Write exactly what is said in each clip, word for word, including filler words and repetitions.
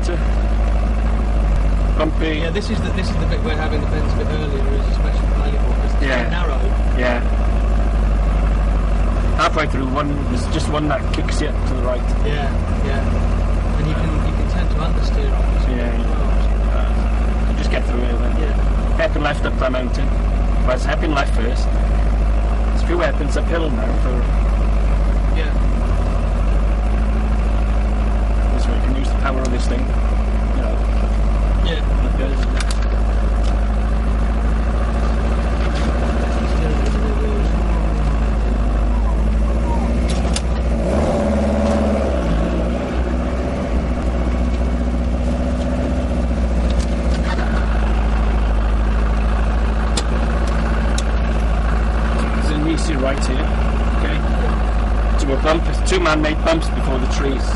later. Bumpy. Yeah, this is the this is the bit where having the bends a bit earlier is especially valuable because it's Yeah. quite narrow. Yeah. Halfway through, one there's just one that kicks you to the right. Yeah, yeah. And you can you can tend to understeer on this. Yeah. as well. Uh, you just get through it then. Yeah. Hairpin left up that mountain. Well, it's hairpin left first. There's a few hairpins uphill now for Yeah. this way you can use the power of this thing. You know, Yeah. like this. There's an easy right here. Okay. To a bump, two man-made bumps before the trees.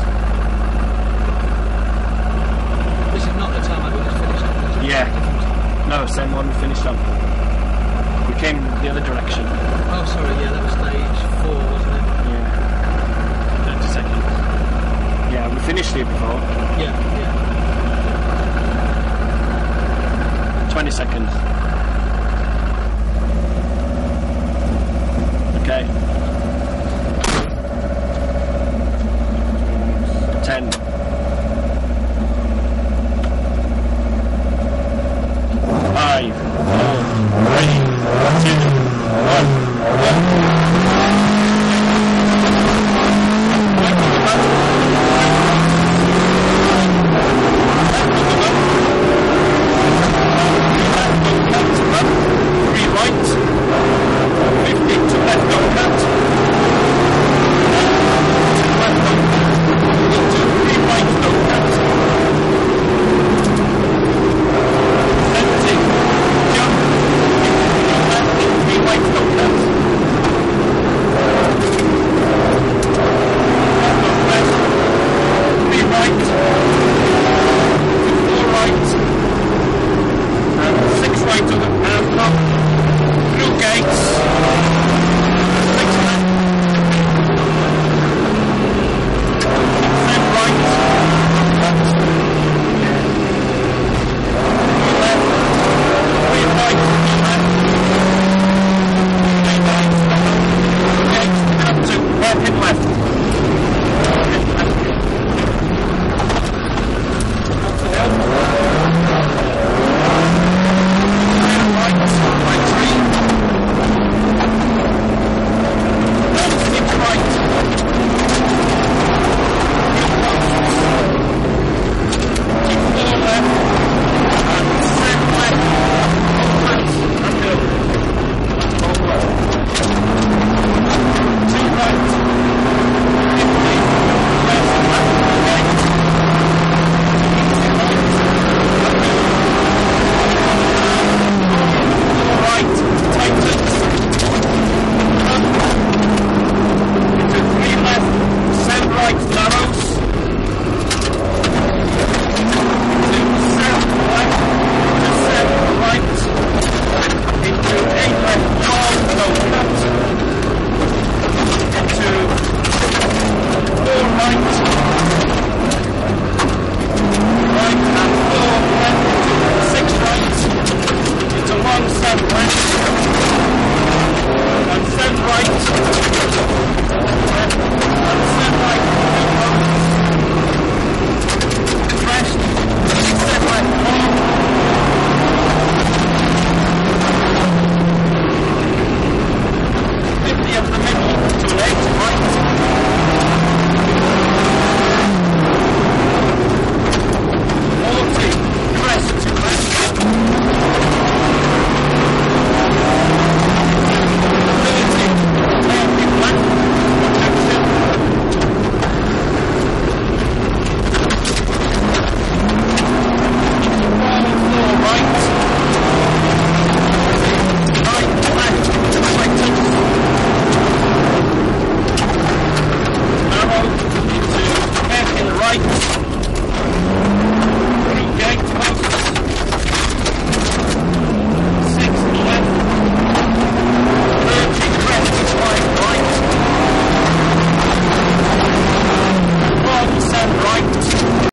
This is not the time I just finished up. This is Yeah. a different time. No, same one we finished up. We came the other direction. Oh, sorry. Yeah, that was stage four, wasn't it? Yeah. thirty seconds. Yeah, we finished here before. Yeah. Yeah. twenty seconds. Okay. ten.